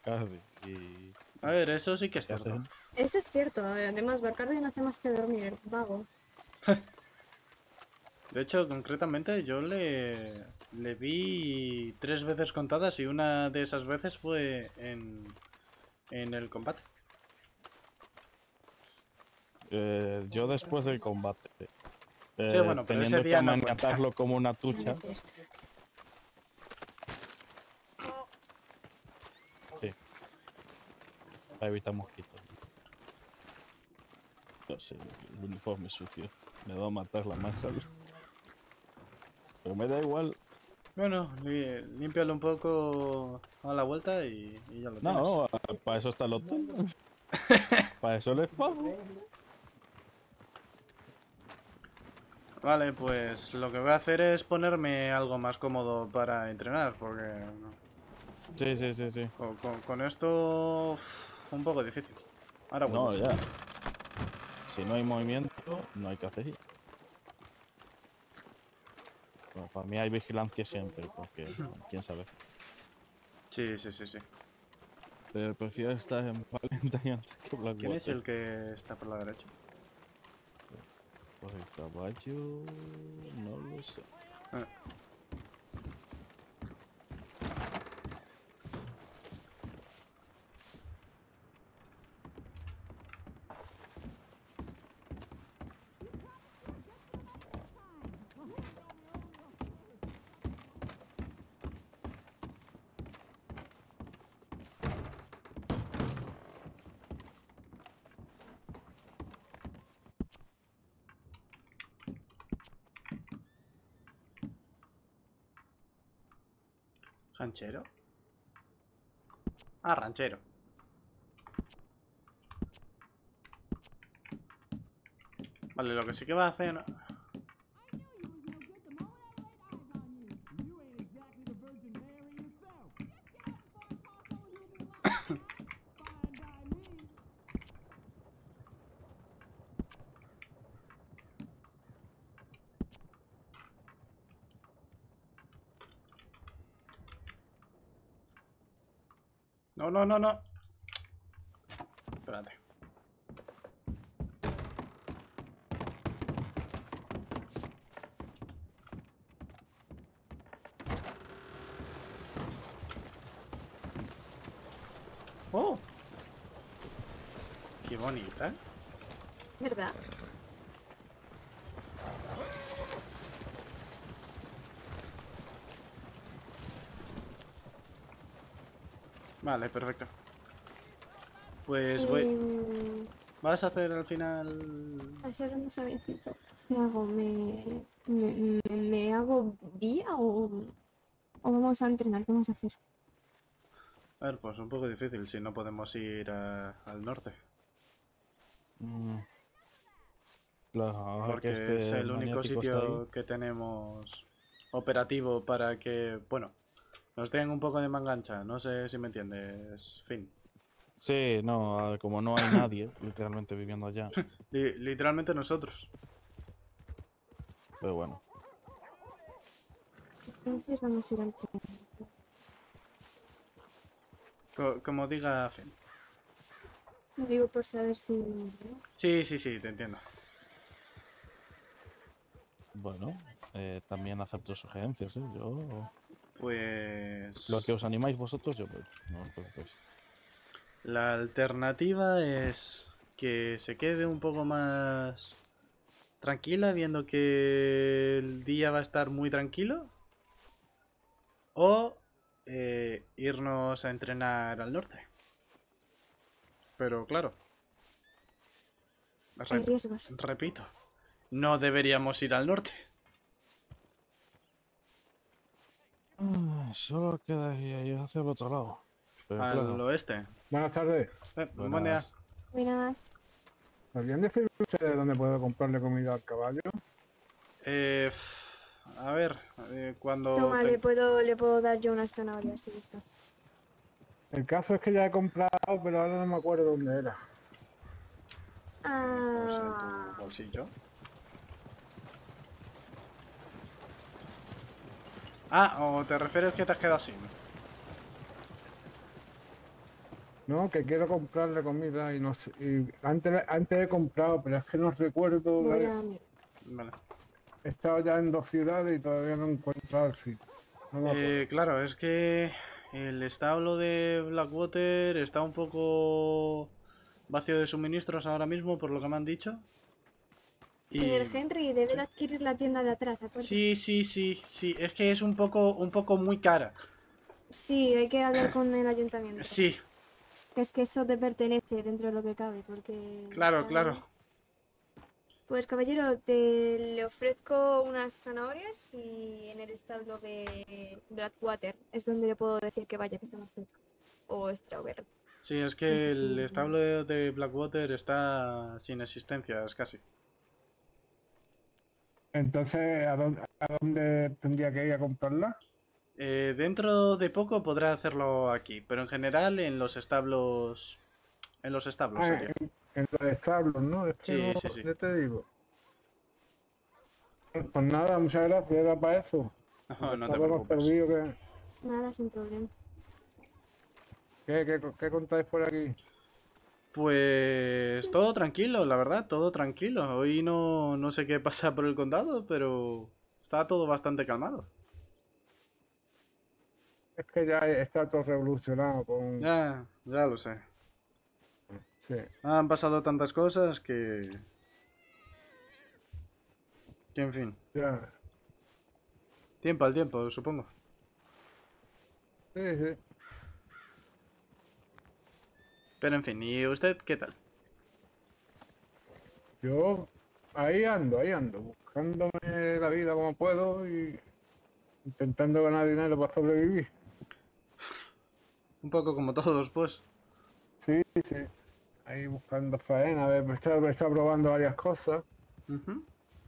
Bacardi y... A ver, eso sí que es ¿Qué cierto. hacen? Eso es cierto. Además, Bacardi no hace más que dormir, el vago. De hecho, concretamente, yo le vi 3 veces contadas y una de esas veces fue en el combate. Yo después del combate, Sí, bueno, pero ese teniendo que día no cuenta. amaniatarlo como una No tucha, decir esto. sí, para evitar mosquitos. No sé, el uniforme sucio. Me va a matar la masa. Pero me da igual. Bueno, límpialo un poco a la vuelta y ya lo tienes. No, para eso está el hotel. Para eso les pago. Vale, pues lo que voy a hacer es ponerme algo más cómodo para entrenar, porque Sí. con esto un poco difícil. Ahora vuelvo. No, ya. Si no hay movimiento, no hay que hacer. Bueno, para mí hay vigilancia siempre, porque quién sabe. Sí. Pero prefiero estar en Valentine antes que ¿Quién es Blackwater. el que está por la derecha? Pues el caballo... no lo sé. Ah, ¿ranchero? Ah, ranchero. Vale, lo que sí que va a hacer... No. Espérate. ¡Oh! ¡Qué bonita! ¿Verdad? Vale, perfecto. Pues voy... ¿Vas a hacer al final...? Así hablando suavecito. ¿Qué hago? ¿Me hago vía o vamos a entrenar? ¿Qué vamos a hacer? A ver, pues un poco difícil si no podemos ir al norte. Claro, ahora que Porque es este el único maniático está ahí. sitio que tenemos operativo para que, bueno, nos den un poco de mangancha. No sé si me entiendes. Fin. Sí, no, como no hay nadie literalmente viviendo allá. Literalmente nosotros. Pero bueno, Entonces vamos a ir a entrenar. Como diga Fin. Lo digo por saber si... Sí, te entiendo. bueno, también acepto sugerencias, ¿eh? Yo... Pues... Lo que os animáis vosotros, yo voy. No os preocupéis. La alternativa es que se quede un poco más tranquila viendo que el día va a estar muy tranquilo. O irnos a entrenar al norte. Pero claro, Hay riesgos. repito, no deberíamos ir al norte. Solo queda ir hacia el otro lado. Pero Al claro, oeste. Buenas tardes. Buen día. buenas. Buenas. ¿Sabrían decirme ustedes dónde puedo comprarle comida al caballo? Eh, a ver, cuando... Toma, le puedo dar yo unas zanahorias, sí, está. El caso es que ya he comprado, pero ahora no me acuerdo dónde era. Pues en Ah, tu bolsillo. Ah, o te refieres que te has quedado sin. No, que quiero comprarle comida y no sé. Y antes he comprado, pero es que no recuerdo. Voy a mirar. Vale. He estado ya en 2 ciudades y todavía no he encontrado el sitio. No me acuerdo. Claro, es que el establo de Blackwater está un poco vacío de suministros ahora mismo, por lo que me han dicho. Señor Y Henry, debe de adquirir la tienda de atrás, sí, acuérdese. sí, es que es un poco muy cara. Sí, hay que hablar con el ayuntamiento. Sí, Que es que eso te pertenece dentro de lo que cabe, porque claro, está claro. ahí. Pues caballero, le ofrezco unas zanahorias y en el establo de Blackwater es donde le puedo decir que vaya, que está más cerca. O Strawberry. Sí, es No que sé el si... establo de Blackwater está sin existencias casi. Entonces, ¿a dónde tendría que ir a comprarla? Dentro de poco podrá hacerlo aquí, pero en general en los establos. En los establos Ah, sería. en los establos, ¿no? Es que Sí, no, sí, sí. ya te digo. Pues nada, muchas gracias, era para eso. No, Porque no te estaba más preocupes. perdido que... Nada, sin problema. ¿Qué contáis por aquí? Pues todo tranquilo, la verdad, todo tranquilo. Hoy no sé qué pasa por el condado, pero está todo bastante calmado. Es que ya está todo revolucionado con... Ya lo sé. Sí, Han pasado tantas cosas que en fin. ya. Tiempo al tiempo, supongo. Sí, sí. Pero en fin, ¿y usted qué tal? Yo ahí ando, buscándome la vida como puedo y intentando ganar dinero para sobrevivir. Un poco como todos, pues. Sí, sí. Ahí buscando faena, a ver, me está probando varias cosas. Ujú.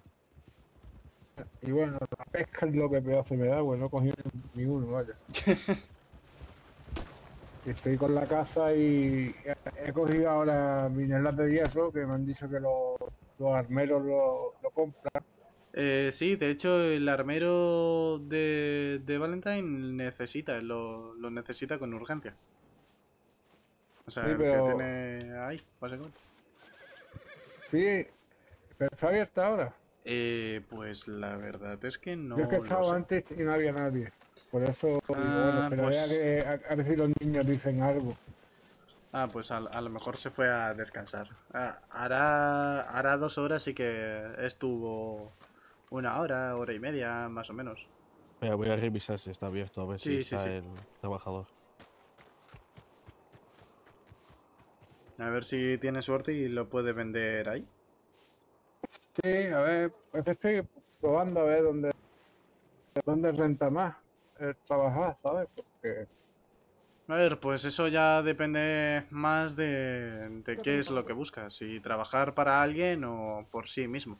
Y bueno, la pesca es lo que peor se me da, pues no he cogido ni uno, vaya. Y estoy con la caza y he cogido ahora mineral de hierro, que me han dicho que los armeros lo compran. Sí, de hecho el armero de Valentine lo necesita con urgencia. O sea, Sí, el que pero tiene ahí, básicamente. sí, pero está abierta ahora. Pues la verdad es que Yo es que he no lo estado sé. antes y no había nadie. Por eso digo, bueno, Ah, esperaré pues, a ver si los niños dicen algo. pues a lo mejor se fue a descansar. Hará 2 horas y que estuvo 1 hora, hora y media, más o menos. Voy a revisar si está abierto, a ver si Sí, sí, está sí. el trabajador. A ver si tiene suerte y lo puede vender ahí. Sí, a ver, pues estoy probando a ver dónde renta más trabajar, ¿sabes? Porque A ver, pues eso ya depende más de qué es lo que buscas, si trabajar para alguien o por sí mismo.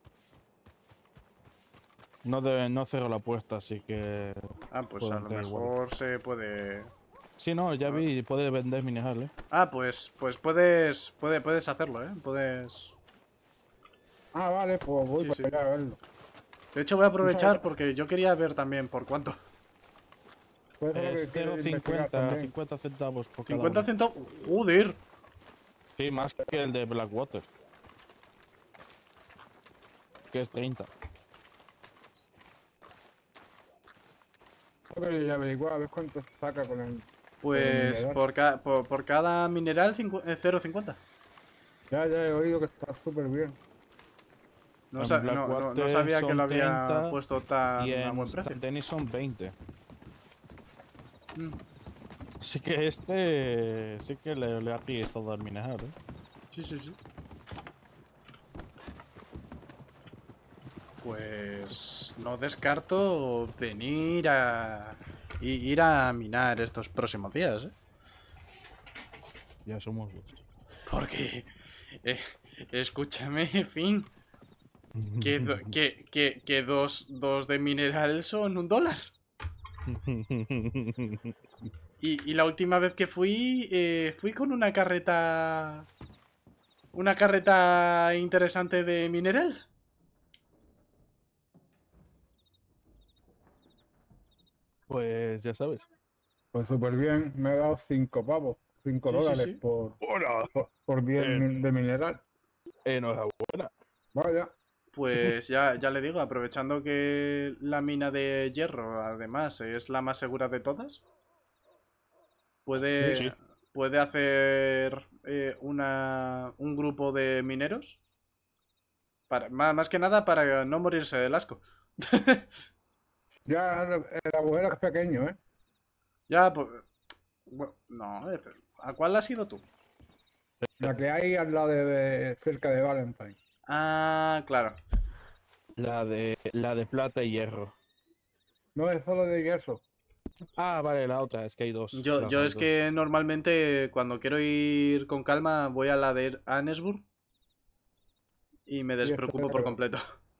No cerro la puerta, así que Pues puedo a lo entrar igual. mejor se puede... Sí, no, ya A ver. vi, puede vender minerales. Pues puedes hacerlo, ¿eh? Puedes... ah, vale, pues voy Sí, para sí. allá a verlo. De hecho voy a ¿Tú sabes? aprovechar porque yo quería ver también por cuánto. Pues eso es lo Es que quiero investigar 0,50, también. 50 centavos por cada 50 uno. centavos... ¡Joder! Sí, más que el de Blackwater, que es 30. Tengo que averiguar a ver cuánto saca con el Pues mineral. por cada mineral 0,50. Ya he oído que está súper bien. En No Blackwater sabía que lo son había 30 puesto y tan a en buen precio. St. Denis son 20. Mm, Así que este sí que le ha pillado al mineral, ¿eh? sí, sí, sí. Pues no descarto venir a ir a minar estos próximos días, ¿eh? Ya somos dos. Porque, eh, escúchame, Finn, que dos de mineral son $1. Y la última vez que fui con una carreta interesante de mineral. Pues ya sabes. Pues súper bien, me he dado 5 pavos. 5 Sí, sí, dólares sí. por, por 10 de mineral. Enhorabuena. Vaya. Pues ya le digo, aprovechando que la mina de hierro, además, es la más segura de todas, puede, Sí. puede hacer un grupo de mineros. Más que nada para no morirse del asco. Ya el agujero es pequeño, ¿eh? Ya, pues... no, ¿a cuál has ido tú? La que hay al lado cerca de Valentine. Ah, claro. La de plata y hierro. No es solo de yeso. Ah, vale, la otra, es que hay dos. Yo Claro, hay es dos. que normalmente cuando quiero ir con calma voy a la de Annesburg y me Y despreocupo por completo.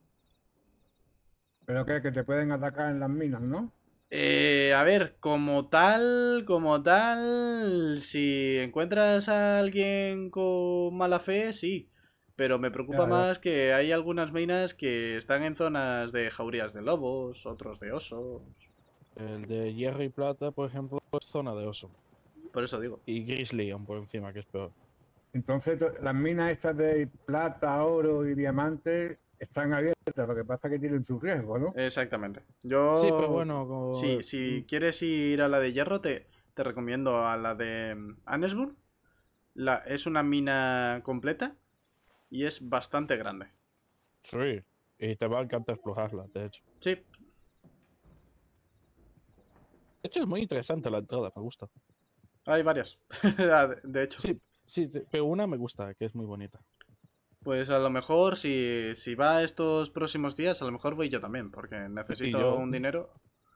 pero que te pueden atacar en las minas, ¿no? A ver, como tal, si encuentras a alguien con mala fe, sí. Pero me preocupa Ya, ya. más que hay algunas minas que están en zonas de jaurías de lobos, otros de osos. El de hierro y plata, por ejemplo, es zona de oso. Por eso digo. Y Grizzly aún por encima, que es peor. Entonces las minas estas de plata, oro y diamante están abiertas. Lo que pasa es que tienen su riesgo, ¿no? Exactamente. Sí, pero Yo, bueno, si quieres ir a la de hierro, te recomiendo a la de Annesburg. Es una mina completa y es bastante grande. sí. Y te va a encantar explorarla, de hecho. Sí, De hecho, es muy interesante la entrada, me gusta. hay varias. De hecho. Sí, pero una me gusta, que es muy bonita. Pues a lo mejor si va estos próximos días, a lo mejor voy yo también, porque Y necesito yo, un dinero.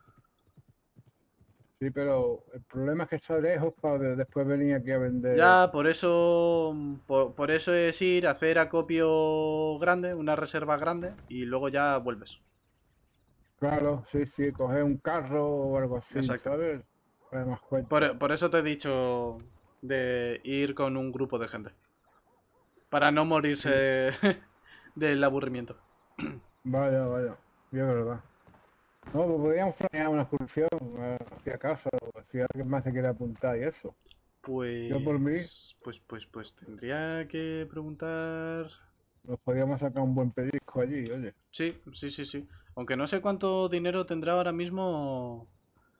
Sí, pero el problema es que está lejos para después venir aquí a vender. Ya, por eso es ir, hacer acopio grande, una reserva grande, y luego ya vuelves. Claro, sí, sí, coger un carro o algo así, Exacto. ¿sabes? Para más cuenta. Por eso te he dicho de ir con un grupo de gente. Para no morirse Sí. del aburrimiento. Vaya, vaya. Sí, es verdad. No, pues podríamos planear una excursión hacia casa o si alguien más se quiere apuntar y eso. Yo por mí Pues tendría que preguntar. nos podríamos sacar un buen pellizco allí, oye. Sí. Aunque no sé cuánto dinero tendrá ahora mismo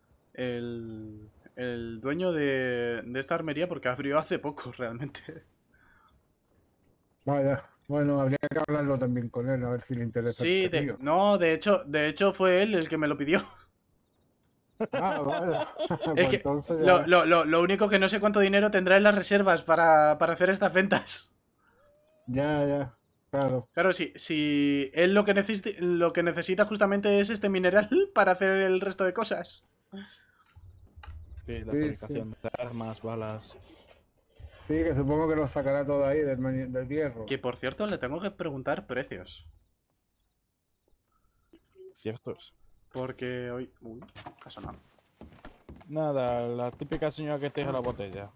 el dueño de esta armería, porque abrió hace poco realmente. Vaya, bueno, habría que hablarlo también con él, a ver si le interesa Sí, este tío. no, de hecho fue él el que me lo pidió. Ah, vaya. Es Pues que entonces ya. lo único que no sé cuánto dinero tendrá en las reservas para hacer estas ventas. Ya, claro. Claro, si él lo que necesita justamente es este mineral para hacer el resto de cosas. sí, la Sí, fabricación de armas, balas. Sí, que supongo que lo sacará todo ahí del hierro. Que por cierto, le tengo que preguntar precios. Ciertos. Porque hoy... Uy, ha sonado. Nada, la típica señora que te deja la botella.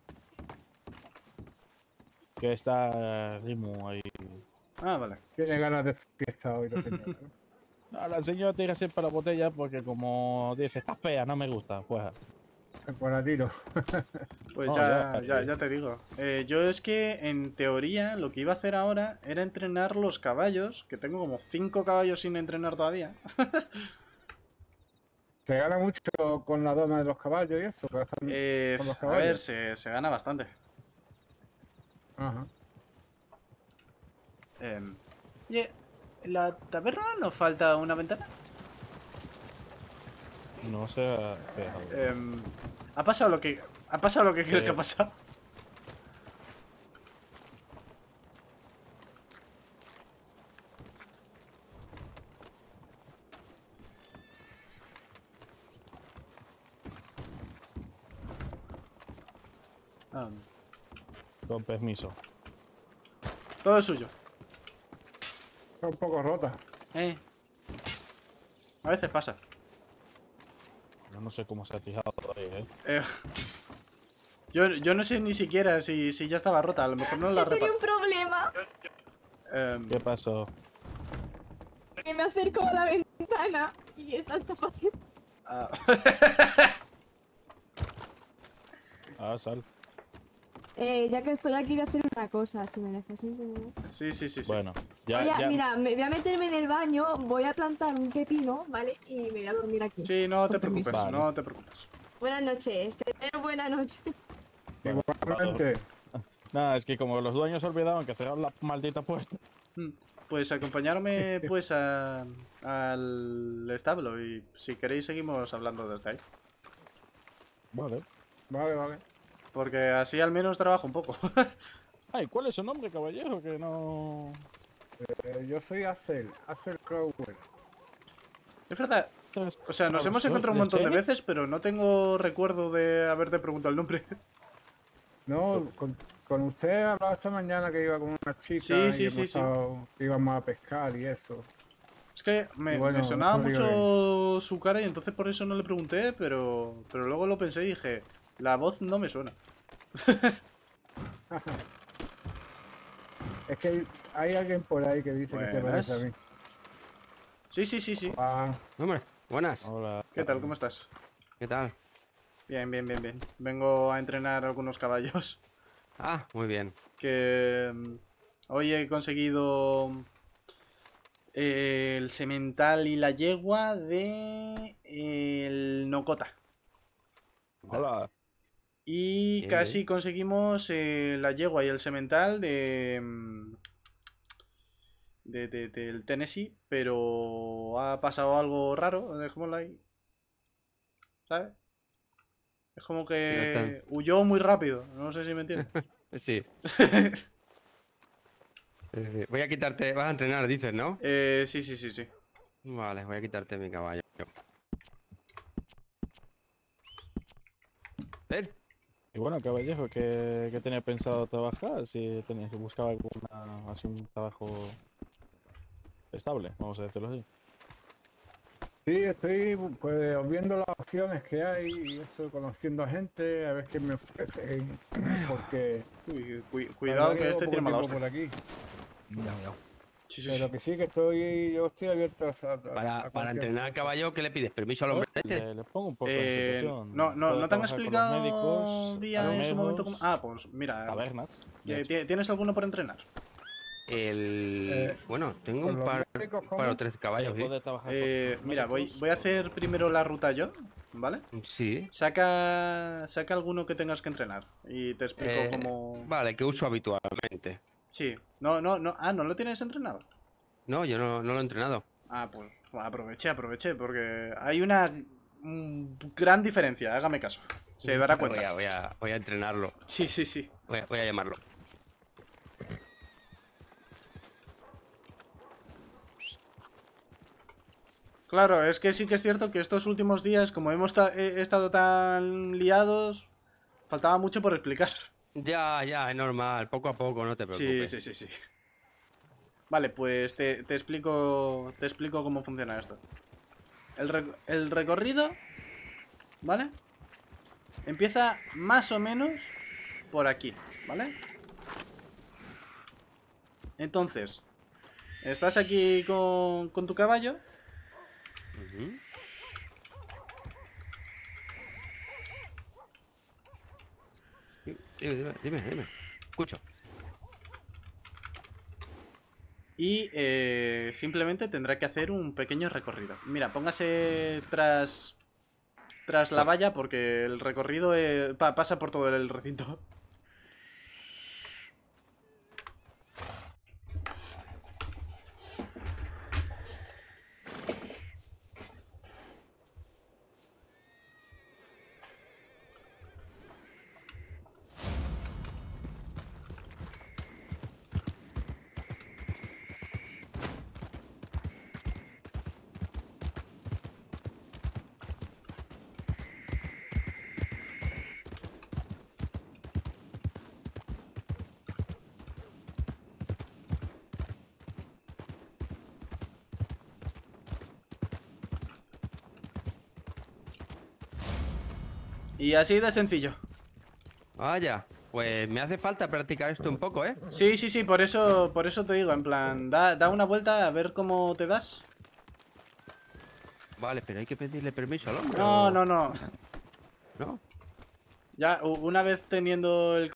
Que está Rimu ahí. Ah, vale. Tiene ganas de fiesta hoy la señora, ¿no? No, la señora tira siempre la botella porque como dice, está fea, no me gusta, fuera. Pues la tiro. Pues No, ya te digo. Yo es que, en teoría, lo que iba a hacer ahora era entrenar los caballos, que tengo como 5 caballos sin entrenar todavía. Se gana mucho con la doma de los caballos y eso, que hacen con los A ver, caballos. se gana bastante. Ajá. Oye, ¿en la taberna nos falta una ventana? No sé. Espera, ¿Ha pasado lo que crees que ha pasado? con permiso. Todo es suyo. Está un poco rota. A veces pasa. Yo no sé cómo se ha fijado ahí, Yo no sé ni siquiera si ya estaba rota. A lo mejor no la Tenía reparó. un problema. ¿Qué pasó? Que me acerco a la ventana y es alta fácil. Ah, sal. Ya que estoy aquí voy a hacer una cosa, si me dejas entender. Sí, sí, sí, sí. Bueno, ya, Oye, ya. mira, me voy a meterme en el baño, voy a plantar un pepino, ¿vale? Y me voy a dormir aquí. Sí, no te Con permiso. preocupes, Vale. no te preocupes. Buenas noches, buenas noches. Bueno, Igualmente. nada, es que como los dueños se olvidaron que cerraron la maldita puerta. Pues acompañarme pues al establo y si queréis seguimos hablando desde ahí. Vale. Vale, vale. Porque así al menos trabajo un poco. Ay, ¿cuál es su nombre, caballero? Que no... Yo soy Acel Crowell. Es verdad. O sea, nos hemos encontrado un montón de veces, pero no tengo recuerdo de haberte preguntado el nombre. No, con usted hablaba esta mañana que iba con una chica Sí, y sí, hemos sí, sí. estado- que íbamos a pescar y eso. Es que me Bueno, sonaba eso digo mucho su cara y entonces por eso no le pregunté, pero luego lo pensé y dije, la voz no me suena. Es que hay alguien por ahí que dice que se Buenas. parece a mí. Sí, sí, sí, sí. Ah, Hombre, buenas. Hola. ¿Qué tal? ¿Cómo estás? ¿Qué tal? Bien, bien, bien, bien. Vengo a entrenar algunos caballos. Ah, muy bien. Que hoy he conseguido el semental y la yegua de el Nokota. Hola. Y Bien, casi bien. conseguimos la yegua y el semental del Tennessee, pero ha pasado algo raro, dejémoslo ahí. ¿Sabes? Es como No que huyó muy rápido, no sé si me entiendes. Sí. Voy a quitarte. Vas a entrenar, dices, ¿no? Sí, sí, sí, sí. Vale, voy a quitarte mi caballo. Ven. Y bueno, caballero, ¿qué tenía pensado trabajar? Si tenía que buscar así un trabajo estable, vamos a decirlo así. sí, estoy pues viendo las opciones que hay y eso, conociendo a gente, a ver qué me ofrecen. Porque Uy, la cuidado verdad que llevo este poco tiene mala tiempo hostia. por aquí. Sí, sí, Pero sí. que sí que yo estoy abierto a Para cualquier entrenar cosa. caballo, ¿qué le pides? ¿Permiso al hombre este? Le pongo un poco en situación. No Puede te han trabajar con los explicado médicos, Vía en su momento armeros, Ah, pues mira, tabernas. Ya hecho. ¿tienes alguno por entrenar? Bueno, tengo ¿Con un los par médicos o cómo? tres caballos, sí. Puede trabajar con los Mira, médicos. voy a hacer primero la ruta yo, ¿vale? Sí. Saca alguno que tengas que entrenar y te explico cómo... Vale, que uso habitualmente. Sí, no. Ah, ¿no lo tienes entrenado? No, yo no lo he entrenado. Ah, pues aproveché, porque hay una gran diferencia, hágame caso. Se dará Voy cuenta. voy a entrenarlo. Sí, sí, sí. Voy a llamarlo. Claro, es que sí que es cierto que estos últimos días, como hemos estado tan liados, faltaba mucho por explicar. Ya, es normal. Poco a poco, no te Sí, preocupes. sí, sí, sí. Vale, pues te explico cómo funciona esto. El recorrido, ¿vale? Empieza más o menos por aquí, ¿vale? Entonces, estás aquí con tu caballo. Ujú. Dime. Escucho. Y simplemente tendrá que hacer un pequeño recorrido. Mira, póngase tras la valla porque el recorrido pasa por todo el recinto. Y así de sencillo. Vaya, pues me hace falta practicar esto un poco, ¿eh? Sí, sí, sí, por eso te digo, en plan, da una vuelta a ver cómo te das. Vale, pero hay que pedirle permiso al hombre. No, o- no, no. ¿No? Ya, una vez teniendo el